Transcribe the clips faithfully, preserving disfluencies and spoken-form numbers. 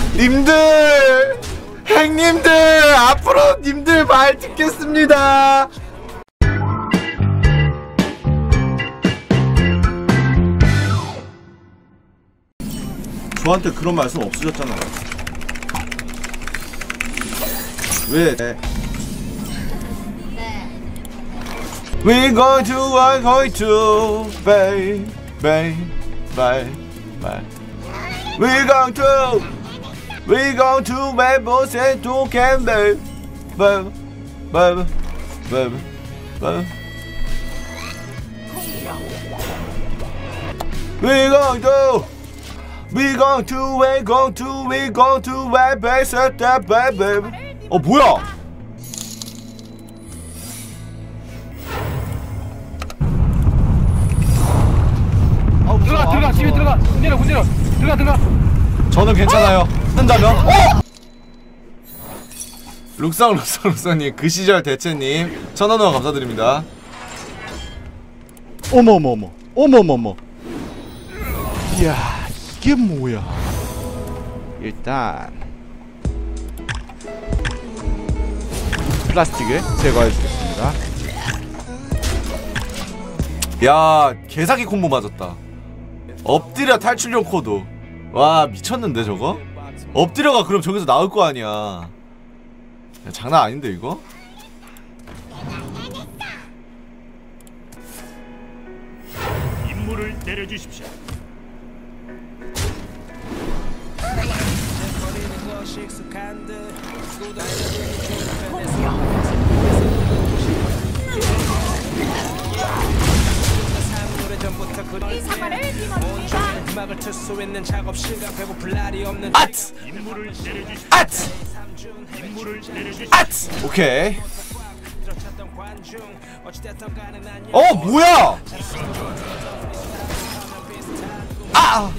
님들, 행님들, 앞으로 님들 말 듣겠습니다. 저한테 그런 말씀 없으셨잖아요. 왜? 네. We going to, I'm going to, babe, babe, babe, babe. We going to, we going to, babe, say to can, babe, babe, babe, babe, babe. We going to, we going to, we going to, we going to, babe, say that, babe, babe. 어 뭐야? 들어가 들어가 집에 들어가 문 열어 문 열어 들어가 들어가. 저는 괜찮아요. 뜬다면? 어? 룩상 룩상 룩상님 그 시절 대체님 천원 후원 감사드립니다. 어머머머 어머머머. 이야 이게 뭐야. 일단 플라스틱을 제거해 주겠습니다. 야 개사기 콤보 맞았다. 엎드려 탈출용 코드. 와 미쳤는데 저거? 엎드려가 그럼 저기서 나올 거 아니야. 야, 장난 아닌데 이거? 임무를 내려주십시오. 아츠! 아츠! 아츠! 오케이. 어 뭐야? 아!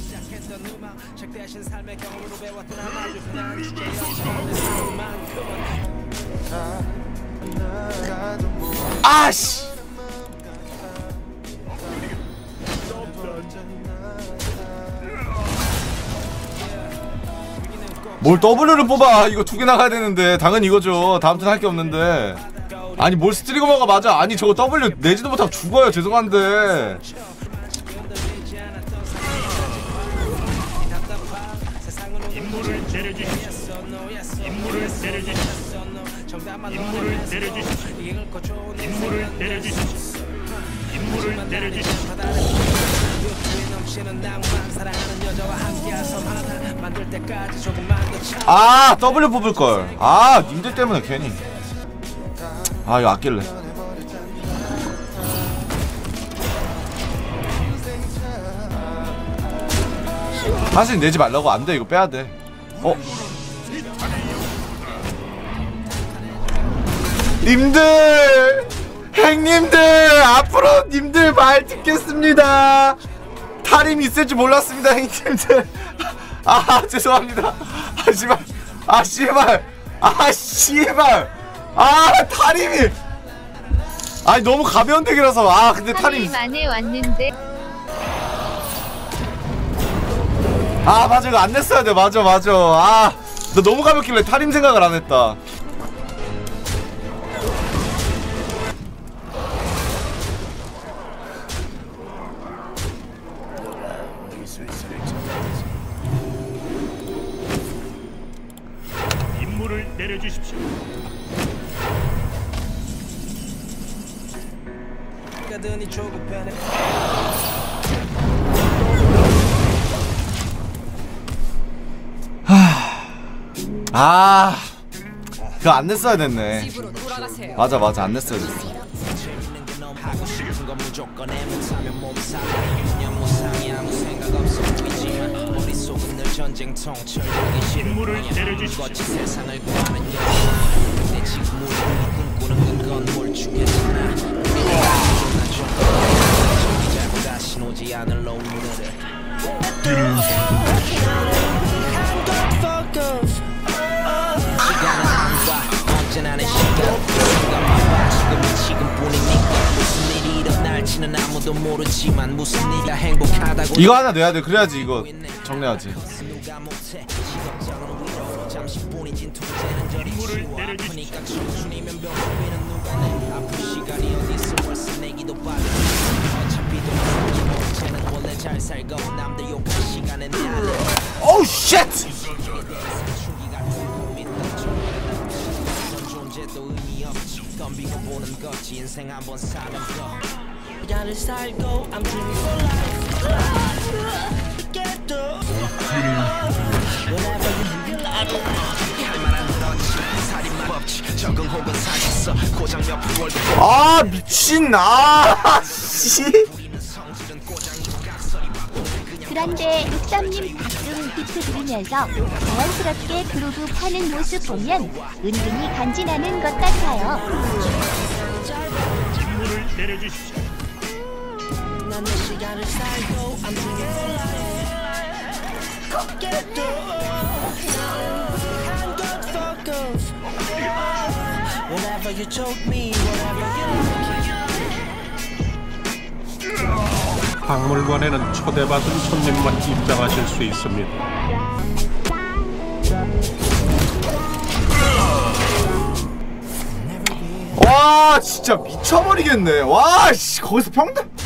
아씨! 뭘 W를 뽑아. 이거 두 개 나가야 되는데 당연히 이거죠. 다음 턴 할 게 없는데. 아니 뭘 스트리거머가 맞아. 아니 저거 W 내지도 못하고 죽어요. 죄송한데 임무를 내려주십시오. 임무를 내려주십시오. 임무를 내려주십시오. 임무를 내려주십시오. 임무를 내려주십시오. 아 W 뽑을걸. 아 님들 때문에 괜히. 아 이거 아낄래. 사실 내지 말라고. 안돼 이거 빼야돼. 어? 님들, 행님들, 앞으로 님들 말 듣겠습니다. 탈임 있을지 몰랐습니다. 행님들. 아 죄송합니다. 아 씨발. 아 씨발. 아 씨발. 아 탈임이. 아니 너무 가벼운 덱이라서. 아 근데 탈임 만에 왔는데. 아 맞아 이거 안 냈어야 돼. 맞아 맞아. 아 너 너무 가볍길래 탈임 생각을 안 했다. 임무를 내려주십시오. 아 그거 안 냈어야 됐네. 맞아 맞아 안 냈어야 됐어. 임무를 내려주십시오. 이거 하나 내야 돼. 그래야지 이거 정리하지. 임무를 내려주십시오. 오우 쉣! 아 미친 아 씨. 그런데 육삼님 가끔 비트 들으면서 자연스럽게 그루브 파는 모습 보면 은근히 간지나는 것 같아요. 임무를 내려주십시오. 박물관에는 초대받은 손님만 입장하실 수 있습니다. 와 진짜 미쳐버리겠네. 와 씨 거기서 평타